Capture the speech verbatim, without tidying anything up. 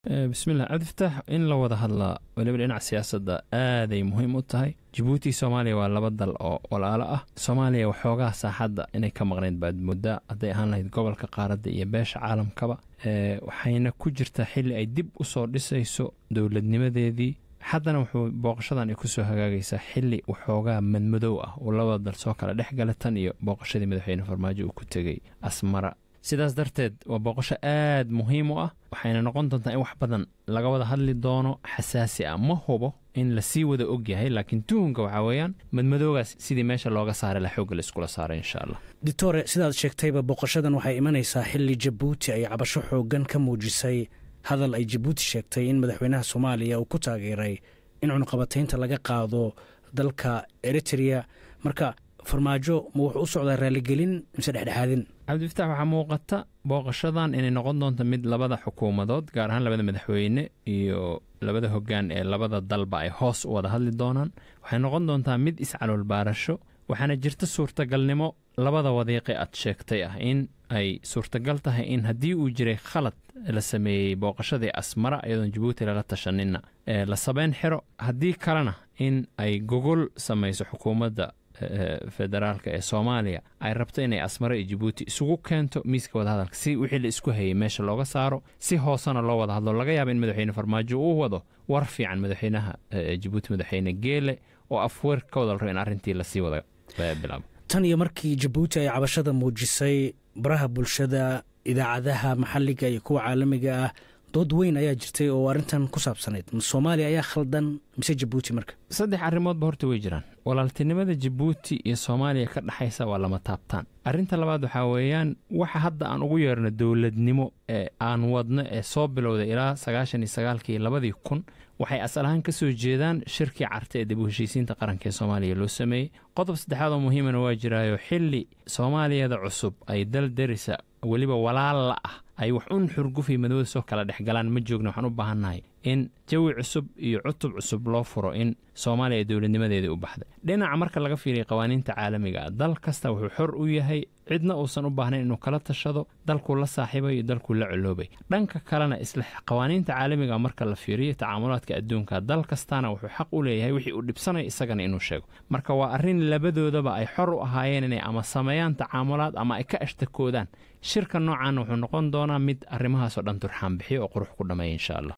بسم الله عبد الفتاح إن لو وضح الله ولي بدنا سياسة آذي مهم وتهي جيبوتي سوماليا ولا بدل أو ولا لا سوماليا وحوجها ساحدة إني كمغرين بعد مدة أضيع هان قبل كقارة يباش عالم كبا أه وحين كجرت حل أي دب أصور لسه يسوق دولة نمذي ذي حتى نوحو بوقشدان يكسو هجاجيسا حلي وحوجها من مدوءة ولا بدل سوق على دح قال تاني بوقشدي مدحين فرماجي وكتجي أسمرة sidaas darteed waa boqosho aad muhiim u ah waxayna noqon doontaa in wax badan laga wada hadli doono xasaasi ah ma hubo in la sii wada og yahay laakiin tuhunka waxa weeyaan madmadoogaas sidii meesha looga saaray la xoog la isku la saaray insha Allah Ditore sidaad sheegtayba boqoshadan waxay imanaysaa xilli Djibouti ay cabasho xoogan ka muujisay hadal ay Djibouti sheegtay in madaxweynaha Soomaaliya uu ku taageeray in cunqabataynta laga qaado dalka Eritrea marka farmaajo ma wuxuu u socdaa raaligelin mise dhexdhexaadin عبد الفتاح waxaa muuqata booqashadan inay noqon doonto mid labada xukuumadood gaar ahaan labada madaxweyne iyo labada hoggaan ee labada dalba ay hoos u wada hadli doonaan waxay noqon doontaa mid iscalool baarasho waxaana jirta suurtagalnimo labada wadiiqe aad sheegtay ah in ay suurtagal tahay in haddii uu jiray khalad la sameeyey booqashadii asmara iyadoon Djibouti lala tashanina la sabeyn xiro haddii kalena in ay gogol samayso xukuumadda federaalka ee Soomaaliya ay rabto inay asmara iyo Djibouti isugu keento miiska wada hadalka si wixii la isku hayay meesha looga saaro si hoosana loo wada hadlo laga yaabo in madaxweyne farmaajo uu wado war fiican madaxweynaha Djibouti madaxweyne Geele oo afweer ka wada rabo in arrintii la sii wada bilaabo tan iyo markii Djibouti ay cabashada muujisay baraha bulshada idaacadaha maxalliga iyo kuwa caalamiga ah dood weyn ayaa jirtay oo arintan ku saabsaneed Soomaaliya ayaa khaldan mise Djibouti marka saddex arrimood ba horta way jiraan walaaltinimada Djibouti iyo Soomaaliya ka dhaxaysa waa lama taabtaan arinta labaad waxa weeyaan waxa hadda aan ugu yeerno dawladnimo ee aan wadno ee soo bilowday ilaa sagaashan iyo sagaalkii labadii kun waxay asal ahaan ka soo jeedaan shirkii carta ee dib u heshiisiinta qaranka ee Soomaaliya loo sameeyay qodob saddexaad oo muhiim ah waa jiraayo xilli Soomaaliyada cusub ay dal darisa waliba walaal la ah ay wax un xurgufi madawada soo kala dhexgalaan ma joogna waxaan u baahanahay in jawi cusub iyo cutub cusub loo furo in Soomaaliya dawladnimadeeda u baxday dhinaca marka laga fiiriyo qawaaniinta caalamiga dal kasta wuxuu xor u yahay cidna uusan u baahnayn inuu kala tashado dalku la saaxiibay iyo dalku la culoobay dhanka kalena isla qawaaniinta caalamiga marka la fiiriyo tacaamulaadka adduunka dal kastana wuxuu xaq u leeyahay wixii uu dhibsanay isagana inuu sheego marka waa arrin labadoodaba ay xor u ahaayeen inay ama sameeyaan tacaamulaad ama ay ka ashtakoodaan shirka noocan wuxuu noqon doonaa mid arrimahaas oo dhan turxaan bixiyo oo qurux ku dhameeyo insha Allah